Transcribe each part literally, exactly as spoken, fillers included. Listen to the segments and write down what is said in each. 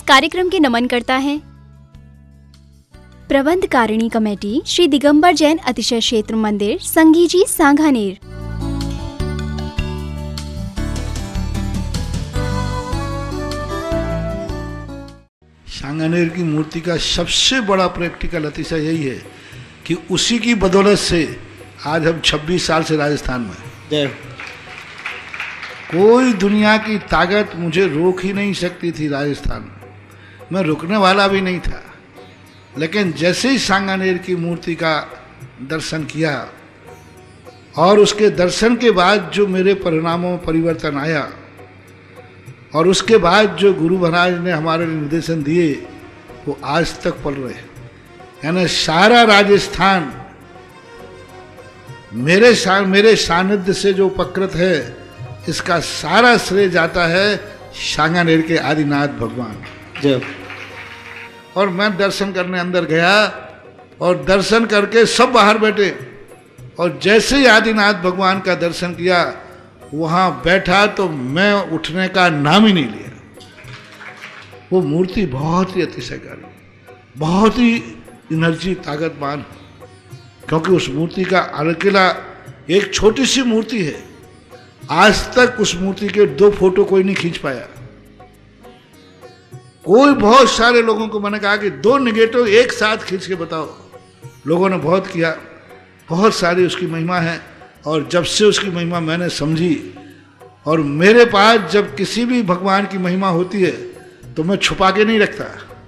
कार्यक्रम के नमन करता है प्रबंध कारिणी कमेटी श्री दिगंबर जैन अतिशय क्षेत्र मंदिर संगीजी सांगानेर। सांगानेर की मूर्ति का सबसे बड़ा प्रैक्टिकल अतिशय यही है कि उसी की बदौलत से आज हम छब्बीस साल से राजस्थान में, कोई दुनिया की ताकत मुझे रोक ही नहीं सकती थी। राजस्थान में मैं रुकने वाला भी नहीं था, लेकिन जैसे ही सांगानेर की मूर्ति का दर्शन किया और उसके दर्शन के बाद जो मेरे परिणामों में परिवर्तन आया और उसके बाद जो गुरु महाराज ने हमारे निर्देशन दिए वो आज तक पल रहे हैं। यानी सारा राजस्थान मेरे सा, मेरे सानिध्य से जो उपकृत है, इसका सारा श्रेय जाता है सांगानेर के आदिनाथ भगवान। जब और मैं दर्शन करने अंदर गया और दर्शन करके सब बाहर बैठे और जैसे ही आदिनाथ भगवान का दर्शन किया वहाँ बैठा तो मैं उठने का नाम ही नहीं लिया। वो मूर्ति बहुत ही अतिशयकारी, बहुत ही एनर्जी ताकतवान, क्योंकि उस मूर्ति का अकेला एक छोटी सी मूर्ति है। आज तक उस मूर्ति के दो फोटो कोई नहीं खींच पाया। कोई बहुत सारे लोगों को मैंने कहा कि दो निगेटिव एक साथ खींच के बताओ, लोगों ने बहुत किया, बहुत सारी उसकी महिमा है। और जब से उसकी महिमा मैंने समझी और मेरे पास जब किसी भी भगवान की महिमा होती है तो मैं छुपा के नहीं रखता,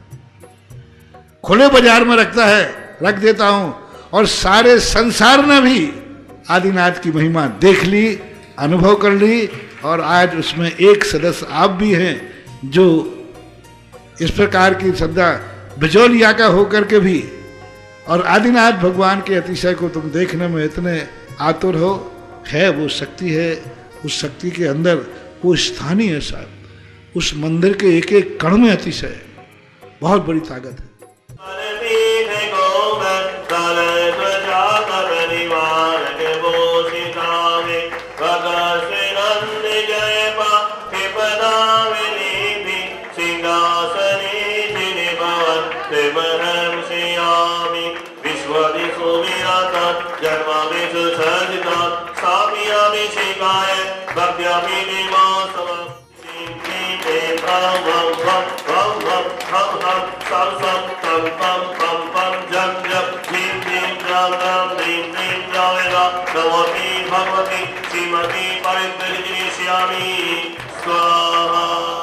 खुले बाजार में रखता है, रख देता हूं। और सारे संसार ने भी आदिनाथ की महिमा देख ली, अनुभव कर ली और आज उसमें एक सदस्य आप भी हैं जो इस प्रकार की श्रद्धा बिजौलिया का होकर के भी और आदिनाथ भगवान के अतिशय को तुम देखने में इतने आतुर हो। है वो शक्ति है, उस शक्ति के अंदर वो स्थानीय है साहब, उस मंदिर के एक एक कण में अतिशय है, बहुत बड़ी ताकत है। भगवती श्रीमती परिश्यामी स्वाहा।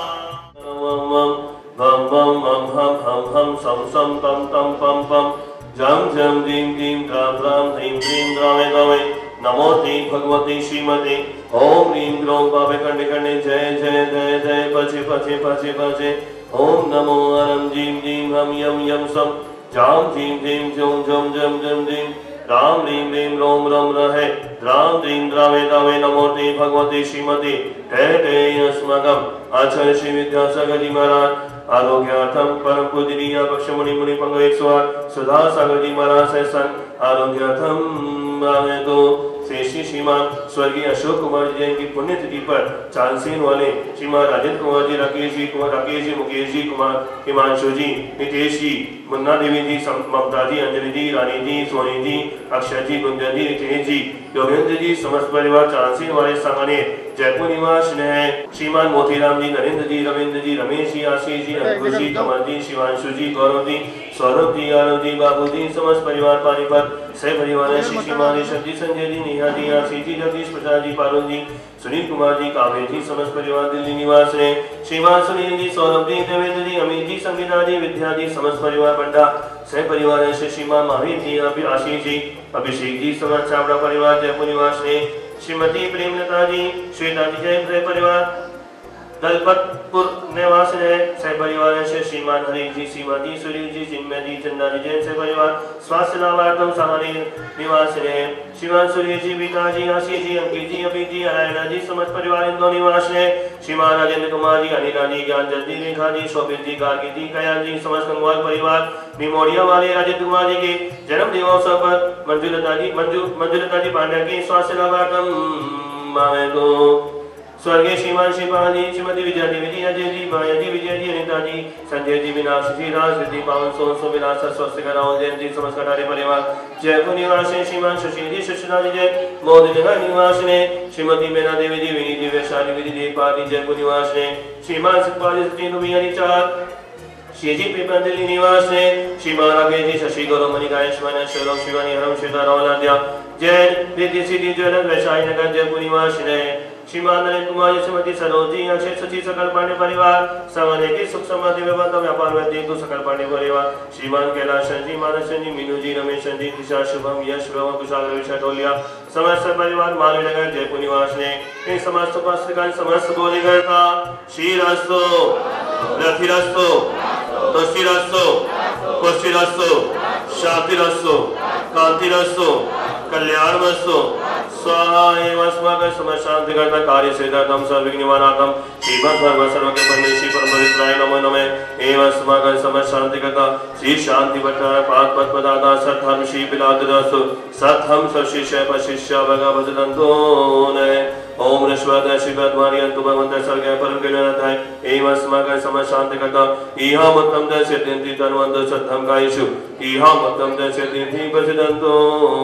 बम बम बम हम हम हम सम सम पम तम पम पम जम जम दीम दीम द्राम द्राम ह्रीम ह्रीम द्रामे द्रामे नमोति भगवती श्रीमती ओम ह्रीम ग्रोम पापे कंडे कंडे जय जय जय जय पचे पचे पचे पचे ओम नमो अरम जीम जीम हम यम यम सम जाम जीम जीम जोम जम जम जम जीम राम रीम रीम रोम रम रहे राम द्रीम द्रावे दावे नमोति भगवती श्रीमती टे टे अस्मगम आचार्य श्री विद्यासागर जी महाराज आरोग्यार्थम परम पूजनीय पक्ष मुनि मुनि पंग एक सौ आठ सुधा सागर जी महाराज से सन आरोग्यार्थम आगे तो श्री श्रीमान स्वर्गीय अशोक कुमार जी जैन की पुण्यतिथि पर चांदसेन वाले श्रीमान राजेंद्र कुमार जी, राकेश जी कुमार राकेश जी मुकेश जी कुमार हिमांशु जी नितेश जी मुन्ना देवी जी ममता जी अंजलि जी रानी जी सोनी जी अक्षय जी गुंजन जी नितेश जी योगेंद्र जी समस्त परिवार चांदसेन वाले सांगाने जयपुर निवास ने श्रीमान मोतीराम जी नरेंद्र जी रविंद्र जी रमेश जी आशीष जी अंकुश जी कमल जी शिवांशु जी गौरव जी सौरभ जी यादव जी बाबू जी समस्त परिवार पानीपत सह परिवार श्री श्रीमान ऋषभ जी संजय जी नेहा जी आशीष जी जगदीश प्रसाद जी पारुल जी सुनील कुमार जी काव्य जी समस्त परिवार दिल्ली निवास ने श्रीमान सुनील जी सौरभ जी देवेंद्र जी अमित जी संगीता जी विद्या जी समस्त परिवार बंडा सह परिवार श्री श्रीमान महावीर जी आशीष जी अभिषेक जी समस्त चावड़ा परिवार जयपुर निवास ने श्रीमती प्रेमलता जी श्वेता जी जैन सह परिवार दलपतपुर निवास है सह परिवार से श्रीमान हरि जी श्रीमती सुनील जी चिन्मय जी चंदा जी जैन सह परिवार स्वास्थ्य लाभार्थम सहानी निवास है श्रीमान सूर्य जी विका जी आशीष जी अंकित जी अभी जी नारायण जी समस्त परिवार इंदो निवास है श्रीमान राजेंद्र कुमार जी अनिला जी ज्ञान जल्दी रेखा जी शोभित जी गार्गी जी कयाल जी समस्त गंगवाल परिवार निमोड़िया वाले राजेंद्र कुमार जी के जन्म दिवस पर मंजुलता जी मंजू मंजुलता जी पांड्या की स्वास्थ्य लाभार्थम मावे को स्वर्गीय श्रीमान श्रीपाल जी, श्रीमती विजया देवी जी, अजय जी, माया जी, विजय जी, अनिता जी, संजय जी, मीनाक्षी जी, राज जी, पावन सोन सो विलास स्वस्तिक राहुल जैन जी, समस्त कटारे परिवार, जयपुर निवासी श्रीमान सुशील जी, सुशीला जी, जय मोदी नगर निवासी, श्रीमती मीना देवी जी, विनीत जी, वैशाली विधि देवपाल जी, जयपुर निवासी, श्रीमान सुखपाल जी, सचिन मियानी चार, श्रीजी पिपंजलि निवास ने श्रीमान राकेश जी, शशि गौरव मणिकाय शिवानी शिवराम शिवानी हरम श्वेता रावलाद्या जैन रिद्धि सिद्धि ज्वलन वैशाली नगर जयपुर निवास ने श्रीमान नरेंद्र कुमार जी, श्रीमती सरोज जी, अक्षय सचिव सकल पांडे परिवार, सामान्य की सुख समृद्धि व्यवस्था व्यापार वैद्य तो सकल पांडे परिवार, श्रीमान कैलाश जी, मानस जी, मीनू जी, रमेश जी, दिशा शुभम यश भवन कुशाल रवि टोलिया समस्त परिवार मालवी नगर जयपुर निवास ने इन समस्त उपासकगण समस्त बोली करता श्रीरस्तु रथिरस्तु तुष्टिरस्तु पुष्टिरस्तु शांतिरस्तु कांतिरस्तु कल्याणमस्तु स्वाहा एवं अस्माकं समशांति करता कार्य सिद्धार्थम सर्वविघ्न निवारणार्थम श्रीमद् भगवत सर्वज्ञ परमेश्वरी परम पवित्राय नमो नमः एवं अस्माकं समशांति करता श्री शांति भट्टार पाद पद पदाता सत्धर्म श्री बिलादरसु सत्धम सशिष्य पशिष्य भगा भजदंतो न ओम नश्वद शिवद मारियंतु भगवंत सर्वज्ञ परम कल्याणताय एवं अस्माकं समशांति करता इहा मतम दशत्यंति तन्वंत सत्धम कायेषु इहा मतम दशत्यंति भजदंतो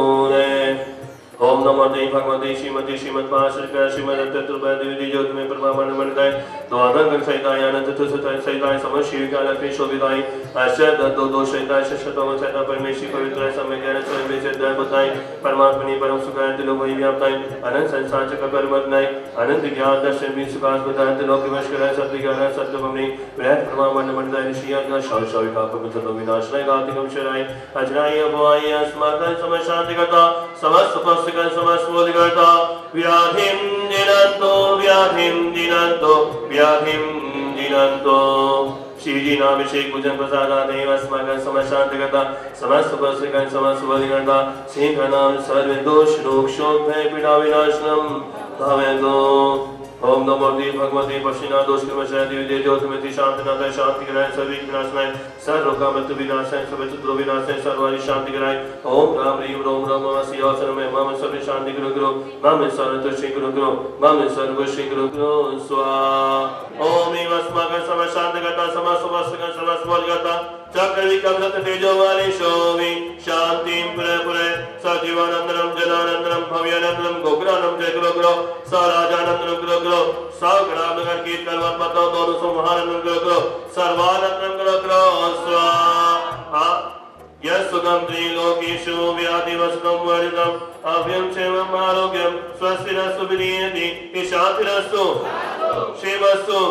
न ओम नमो देवी भगवते श्रीमती श्रीमद्भाषिका श्रीमद तत्त्वपद देवी ज्योति में प्रभा मंडमंडताय द्वादंग सहिताय अनंत चतुर्सहिताय सहिताय समशिविका लक्ष्मी शोभिताय अष्ट दो दो सहिताय शतम सहिता परमेश्वरी पवित्राय सम्यक ज्ञान स्वयं सिद्धाय बुद्धाय परमात्मनि परम सुखाय तिलोक व्याप्ताय अनंत संसार चक्र परमज्ञाय अनंत ज्ञान दर्शन भी सुखास बुद्धाय तिलोक विवशकराय सत्य ज्ञान सत्य भमनि वृहत प्रभा मंडमंडताय ऋषिया का शाव शाविका पवित्र विनाशनाय गातिकम शराय अजराय भवाय अस्माकं समशांति करता समस्त समस्त बोली करता व्याधिं दिनंतो व्याधिं दिनंतो व्याधिं दिनंतो शिवजी नाभिषेक पूजन प्रसादात् एव अस्माकं समशांति करता समस्त उपस्थितान् समस्त बोली करता सिंह नाम सर्व दोष रोग शोक भय पीड़ा विनाशनम भवेतो ओम नमो देवी भगवते पश्चिना दोष विनाशाय देवी ज्योतिमति शांतिनाथाय शांति कराय सर्व विनाशनाय सर्व काम मृत्यु विनाशाय सर्व शत्रु विनाशाय सर्वारि शांति कराय ओम राम ह्रीं रोम राम ममस्य अवसर में मम सर्व शांति गुरु गुरु मम सर्व श्री गुरु गुरु मम सर्व श्री गुरु गुरु स्वाहा ओम एव अस्माकं सर्व शांति करता समस्त वस्तुगण समस्त बोल करता चक्र विकल्प तेजो वाले शोभि शांतिं पुरे पुरे सजीवानंदनम जनानंदनम भव्यानंदनम गोकुलानंदम जय गुरु गुरु सराजानंदनम गुरु गुरु सगणानंदन कीर्त करवा पतो दोनों सो महानंदन गुरु गुरु सर्वानंदन गुरु गुरु स्वाहा यस्सुगम त्रिलोकेषु व्याधिवसनं वरिदं अभयं क्षेमं आरोग्यं स्वस्तिरस्तु विनीयति शान्तिरस्तु क्षेमस्तु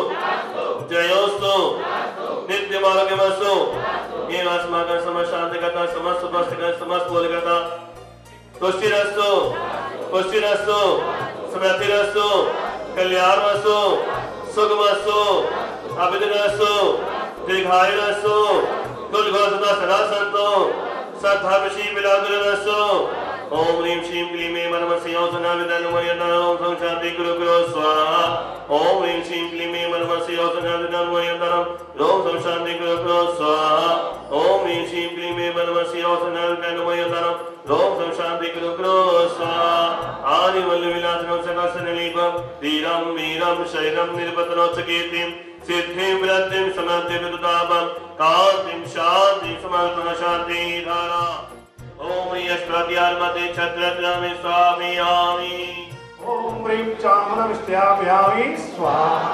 जयोस्तु नित्यमारोग्यमस्तु एवं अस्माकं समशांति करता समस्त उपस्थितान् समस्त बोली करता तुष्टिरस्तु पुष्टिरस्तु समृद्धिरस्तु कल्याणमस्तु सुखमस्तु अभिवृद्धिरस्तु दीर्घायुरस्तु तुलघोषता सदा संतो सद्धर्मशी बिलादुरस्तु ओम ह्रीं श्रीं क्लीं ऐं मनमसि औसना विदनुमयना ओम सं शांति गुरु गुरु स्वाहा ओम ह्रीं श्रीं क्लीं ऐं मनमसि औसना विदनुमयना ओम सं शांति गुरु गुरु स्वाहा ओम ह्रीं श्रीं क्लीं ऐं मनमसि औसना विदनुमयना ओम सं शांति गुरु गुरु स्वाहा आदिवल्लभ विलासं सकसनलीपं धीरं वीरं शैलं निरपतनोत्सकीर्तिं सिद्धिं वृद्धिं समृद्धिं विदुतापं कान्तिं शान्तिं समर्पण शान्ति धारा ओम यस्प्रत्यार्मते छत्रत्रमे स्वामियामि ओम ह्रीं चामरमस्त्याम्यामि स्वाहा।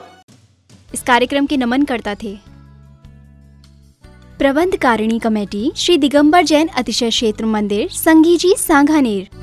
इस कार्यक्रम के नमन करता थे प्रबंध कारिणी कमेटी श्री दिगंबर जैन अतिशय क्षेत्र मंदिर संगीजी सांगानेर।